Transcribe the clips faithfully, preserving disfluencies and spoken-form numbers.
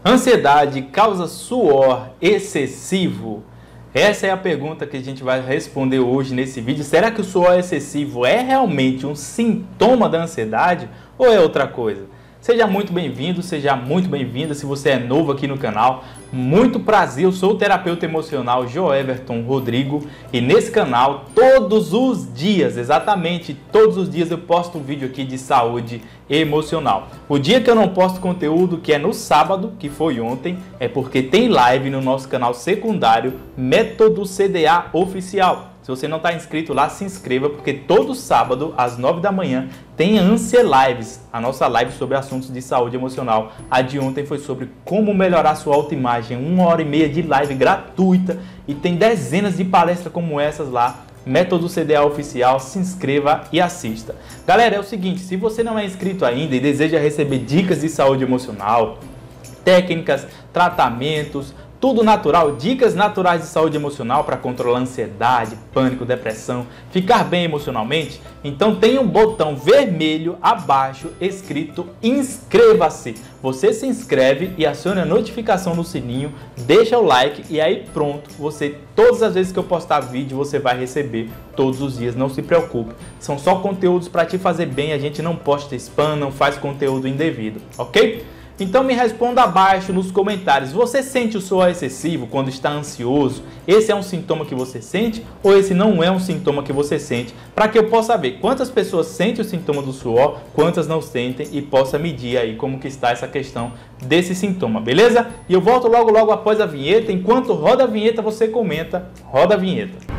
Ansiedade causa suor excessivo? Essa é a pergunta que a gente vai responder hoje nesse vídeo. Será que o suor excessivo é realmente um sintoma da ansiedade ou é outra coisa? Seja muito bem-vindo, seja muito bem-vinda. Se você é novo aqui no canal, muito prazer. Eu sou o terapeuta emocional Joeverton Rodrigo e nesse canal todos os dias, exatamente todos os dias eu posto um vídeo aqui de saúde emocional. O dia que eu não posto conteúdo, que é no sábado, que foi ontem, é porque tem live no nosso canal secundário Método C D A Oficial. Se você não está inscrito lá, se inscreva, porque todo sábado, às nove da manhã, tem a Ansia Lives, a nossa live sobre assuntos de saúde emocional. A de ontem foi sobre como melhorar sua autoimagem, uma hora e meia de live gratuita, e tem dezenas de palestras como essas lá. Método C D A Oficial, se inscreva e assista. Galera, é o seguinte, se você não é inscrito ainda e deseja receber dicas de saúde emocional, técnicas, tratamentos, tudo natural, dicas naturais de saúde emocional para controlar ansiedade, pânico, depressão, ficar bem emocionalmente, então tem um botão vermelho abaixo escrito inscreva-se. Você se inscreve e aciona a notificação no sininho, deixa o like e aí pronto, você, todas as vezes que eu postar vídeo, você vai receber todos os dias, não se preocupe. São só conteúdos para te fazer bem, a gente não posta spam, não faz conteúdo indevido, ok? Então me responda abaixo nos comentários, você sente o suor excessivo quando está ansioso? Esse é um sintoma que você sente ou esse não é um sintoma que você sente? Para que eu possa saber quantas pessoas sentem o sintoma do suor, quantas não sentem e possa medir aí como que está essa questão desse sintoma, beleza? E eu volto logo logo após a vinheta, enquanto roda a vinheta você comenta, roda a vinheta.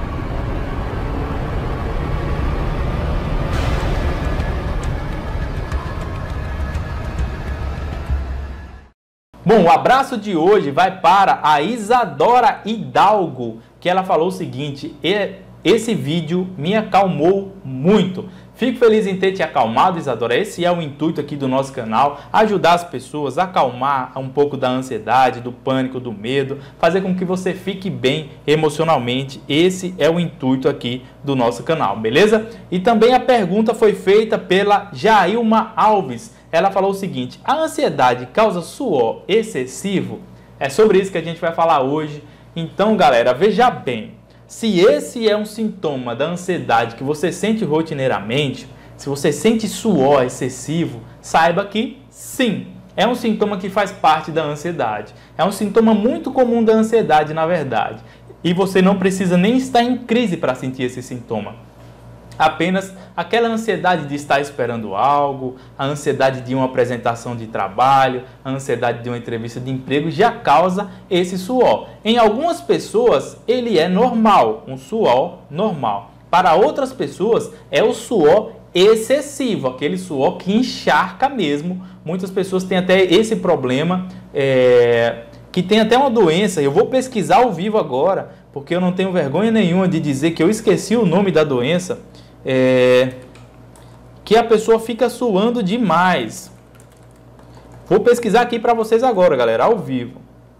Bom, o abraço de hoje vai para a Isadora Hidalgo, que ela falou o seguinte: esse vídeo me acalmou muito. Fico feliz em ter te acalmado, Isadora. Esse é o intuito aqui do nosso canal, ajudar as pessoas a acalmar um pouco da ansiedade, do pânico, do medo, fazer com que você fique bem emocionalmente. Esse é o intuito aqui do nosso canal, beleza? E também a pergunta foi feita pela Jailma Alves. Ela falou o seguinte: a ansiedade causa suor excessivo? É sobre isso que a gente vai falar hoje. Então, galera, veja bem. Se esse é um sintoma da ansiedade que você sente rotineiramente, se você sente suor excessivo, saiba que sim, é um sintoma que faz parte da ansiedade. É um sintoma muito comum da ansiedade, na verdade. E você não precisa nem estar em crise para sentir esse sintoma. Apenas aquela ansiedade de estar esperando algo, a ansiedade de uma apresentação de trabalho, a ansiedade de uma entrevista de emprego já causa esse suor. Em algumas pessoas ele é normal, um suor normal. Para outras pessoas é o suor excessivo, aquele suor que encharca mesmo. Muitas pessoas têm até esse problema, é, que tem até uma doença. Eu vou pesquisar ao vivo agora, porque eu não tenho vergonha nenhuma de dizer que eu esqueci o nome da doença. É, que a pessoa fica suando demais. Vou pesquisar aqui para vocês agora, galera, ao vivo.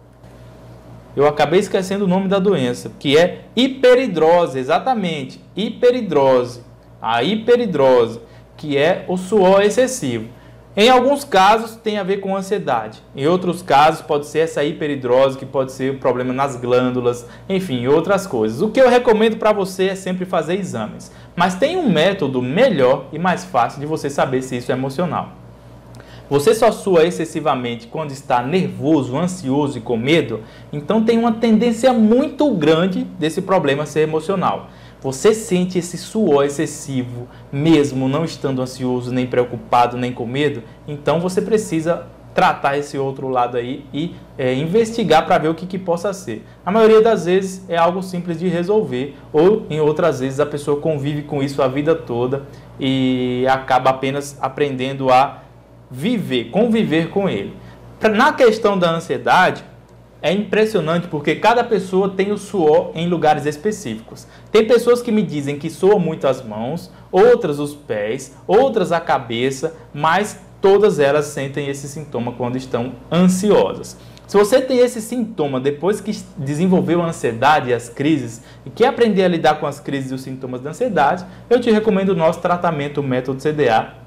Eu acabei esquecendo o nome da doença, que é hiperidrose, exatamente, hiperidrose. A hiperidrose, que é o suor excessivo. Em alguns casos tem a ver com ansiedade, em outros casos pode ser essa hiperidrose, que pode ser um problema nas glândulas, enfim, outras coisas. O que eu recomendo para você é sempre fazer exames, mas tem um método melhor e mais fácil de você saber se isso é emocional. Você só sua excessivamente quando está nervoso, ansioso e com medo, então tem uma tendência muito grande desse problema ser emocional. Você sente esse suor excessivo, mesmo não estando ansioso, nem preocupado, nem com medo, então você precisa tratar esse outro lado aí e é, investigar para ver o que, que possa ser. A maioria das vezes é algo simples de resolver, ou em outras vezes a pessoa convive com isso a vida toda e acaba apenas aprendendo a viver, conviver com ele. Na questão da ansiedade, é impressionante porque cada pessoa tem o suor em lugares específicos. Tem pessoas que me dizem que soam muito as mãos, outras os pés, outras a cabeça, mas todas elas sentem esse sintoma quando estão ansiosas. Se você tem esse sintoma depois que desenvolveu a ansiedade e as crises e quer aprender a lidar com as crises e os sintomas da ansiedade, eu te recomendo o nosso tratamento, o Método C D A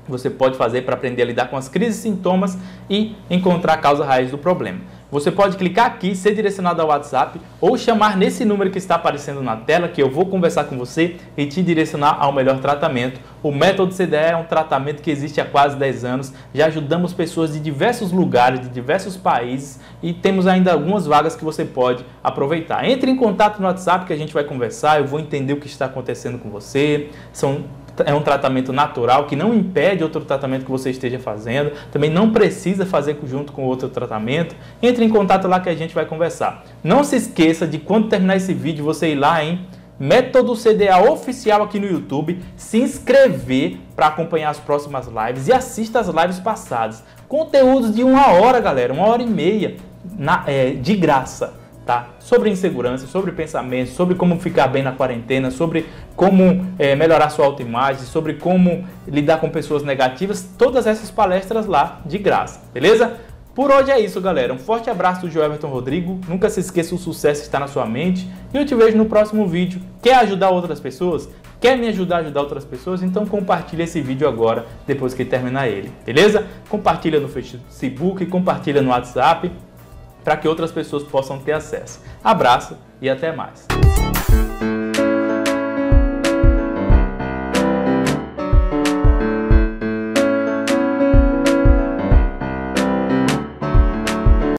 você pode fazer para aprender a lidar com as crises e sintomas e encontrar a causa raiz do problema. Você pode clicar aqui, ser direcionado ao WhatsApp ou chamar nesse número que está aparecendo na tela, que eu vou conversar com você e te direcionar ao melhor tratamento. O método C D A é um tratamento que existe há quase dez anos, já ajudamos pessoas de diversos lugares, de diversos países e temos ainda algumas vagas que você pode aproveitar. Entre em contato no WhatsApp que a gente vai conversar, eu vou entender o que está acontecendo com você. São É um tratamento natural que não impede outro tratamento que você esteja fazendo, também não precisa fazer junto com outro tratamento. Entre em contato lá que a gente vai conversar. Não se esqueça de, quando terminar esse vídeo, você ir lá em Método C D A Oficial aqui no YouTube, se inscrever para acompanhar as próximas lives e assista as lives passadas. Conteúdos de uma hora, galera, uma hora e meia, na, é, de graça. Tá? Sobre insegurança, sobre pensamento, sobre como ficar bem na quarentena, sobre como é, melhorar sua autoimagem, sobre como lidar com pessoas negativas, todas essas palestras lá de graça, beleza? Por hoje é isso, galera. Um forte abraço do Joelverton Rodrigo. Nunca se esqueça, o sucesso está na sua mente. E eu te vejo no próximo vídeo. Quer ajudar outras pessoas? Quer me ajudar a ajudar outras pessoas? Então compartilha esse vídeo agora, depois que terminar ele, beleza? Compartilha no Facebook, compartilha no WhatsApp, para que outras pessoas possam ter acesso. Abraço e até mais.